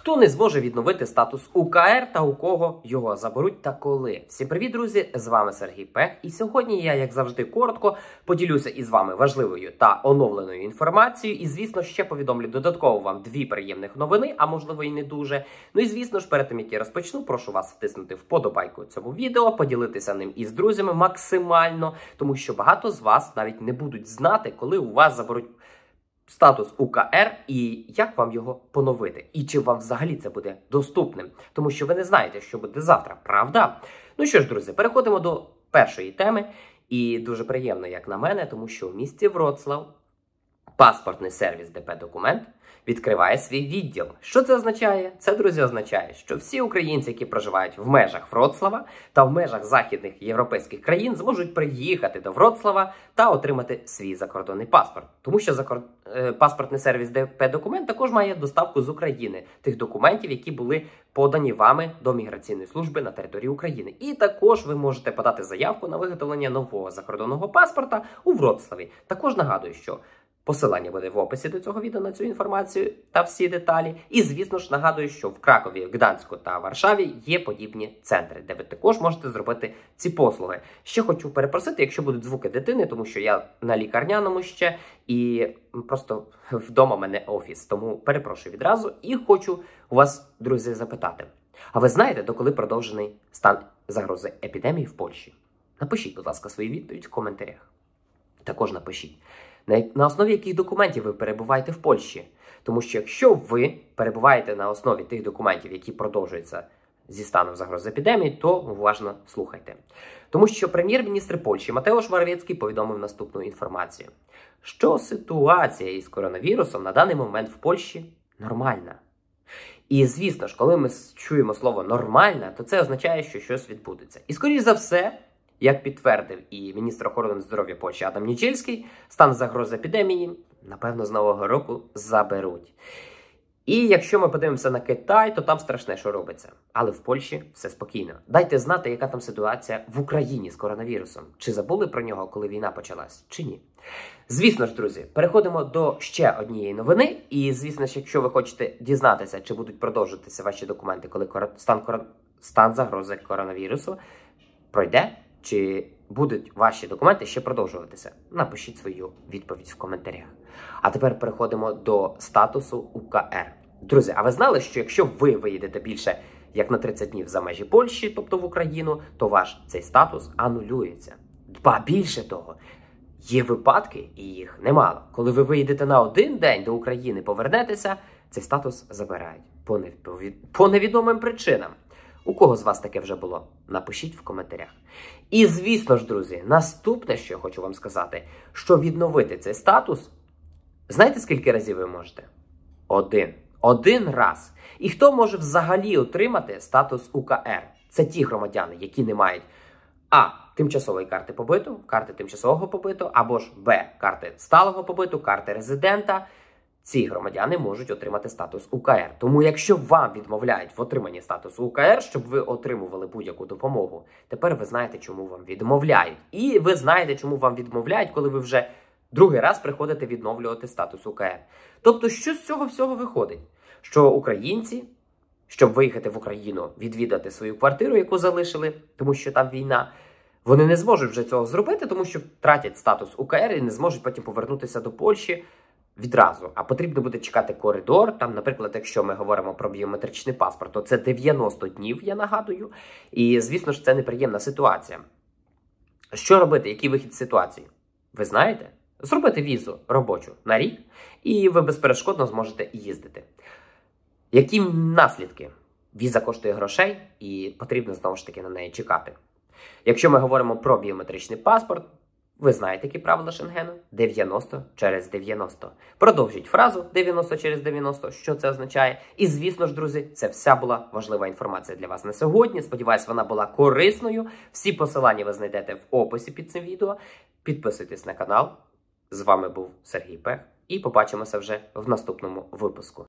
Хто не зможе відновити статус УКР та у кого його заберуть та коли? Всім привіт, друзі! З вами Сергій Пех. І сьогодні я, як завжди, коротко поділюся із вами важливою та оновленою інформацією. І, звісно, ще повідомлю додатково вам дві приємних новини, а можливо і не дуже. Ну і, звісно ж, перед тим, як я розпочну, прошу вас втиснути вподобайку цьому відео, поділитися ним із друзями максимально, тому що багато з вас навіть не будуть знати, коли у вас заберуть статус УКР і як вам його поновити. І чи вам взагалі це буде доступним. Тому що ви не знаєте, що буде завтра, правда? Ну що ж, друзі, переходимо до першої теми. І дуже приємно, як на мене, тому що в місті Вроцлав паспортний сервіс ДП Документ відкриває свій відділ. Що це означає? Це, друзі, означає, що всі українці, які проживають в межах Вроцлава та в межах західних європейських країн, зможуть приїхати до Вроцлава та отримати свій закордонний паспорт. Тому що паспортний сервіс ДП Документ також має доставку з України тих документів, які були подані вами до міграційної служби на території України. І також ви можете подати заявку на виготовлення нового закордонного паспорта у Вроцлаві. Також нагадую, що посилання буде в описі до цього відео на цю інформацію та всі деталі. І, звісно ж, нагадую, що в Кракові, Гданську та Варшаві є подібні центри, де ви також можете зробити ці послуги. Ще хочу перепросити, якщо будуть звуки дитини, тому що я на лікарняному ще, і просто вдома в мене офіс. Тому перепрошую відразу. І хочу у вас, друзі, запитати. А ви знаєте, доколи продовжений стан загрози епідемії в Польщі? Напишіть, будь ласка, свою відповідь в коментарях. Також напишіть, на основі яких документів ви перебуваєте в Польщі. Тому що якщо ви перебуваєте на основі тих документів, які продовжуються зі станом загрози епідемії, то уважно слухайте. Тому що прем'єр-міністр Польщі Матеуш Моравецький повідомив наступну інформацію. Що ситуація із коронавірусом на даний момент в Польщі нормальна. І, звісно ж, коли ми чуємо слово «нормальна», то це означає, що щось відбудеться. І, скоріш за все, як підтвердив і міністр охорони здоров'я Польщі Адам Нічельський, стан загрози епідемії, напевно, з Нового року заберуть. І якщо ми подивимося на Китай, то там страшне, що робиться. Але в Польщі все спокійно. Дайте знати, яка там ситуація в Україні з коронавірусом. Чи забули про нього, коли війна почалась, чи ні? Звісно ж, друзі, переходимо до ще однієї новини. І, звісно ж, якщо ви хочете дізнатися, чи будуть продовжуватися ваші документи, коли стан загрози коронавірусу пройде, чи будуть ваші документи ще продовжуватися? Напишіть свою відповідь в коментарях. А тепер переходимо до статусу УКР. Друзі, а ви знали, що якщо ви виїдете більше як на 30 днів за межі Польщі, тобто в Україну, то ваш цей статус анулюється? Ба більше того, є випадки, і їх немало. Коли ви виїдете на один день до України, повернетеся, цей статус забирають по невідомим причинам. У кого з вас таке вже було? Напишіть в коментарях. І, звісно ж, друзі, наступне, що я хочу вам сказати, що відновити цей статус, знаєте, скільки разів ви можете? Один раз. І хто може взагалі отримати статус УКР? Це ті громадяни, які не мають А. Тимчасової карти побиту, карти тимчасового побиту, або ж Б. Карти сталого побиту, карти резидента. Ці громадяни можуть отримати статус УКР. Тому якщо вам відмовляють в отриманні статусу УКР, щоб ви отримували будь-яку допомогу, тепер ви знаєте, чому вам відмовляють. І ви знаєте, чому вам відмовляють, коли ви вже другий раз приходите відновлювати статус УКР. Тобто, що з цього всього виходить? Що українці, щоб виїхати в Україну, відвідати свою квартиру, яку залишили, тому що там війна, вони не зможуть вже цього зробити, тому що втратять статус УКР і не зможуть потім повернутися до Польщі відразу. А потрібно буде чекати коридор. Там, наприклад, якщо ми говоримо про біометричний паспорт, то це 90 днів, я нагадую. І, звісно ж, це неприємна ситуація. Що робити? Який вихід з ситуації? Ви знаєте? Зробити візу робочу на рік, і ви безперешкодно зможете їздити. Які наслідки? Віза коштує грошей, і потрібно, знову ж таки, на неї чекати. Якщо ми говоримо про біометричний паспорт, ви знаєте, які правила Шенгену? 90 через 90. Продовжіть фразу 90 через 90, що це означає. І, звісно ж, друзі, це вся була важлива інформація для вас на сьогодні. Сподіваюсь, вона була корисною. Всі посилання ви знайдете в описі під цим відео. Підписуйтесь на канал. З вами був Сергій Пех. І побачимося вже в наступному випуску.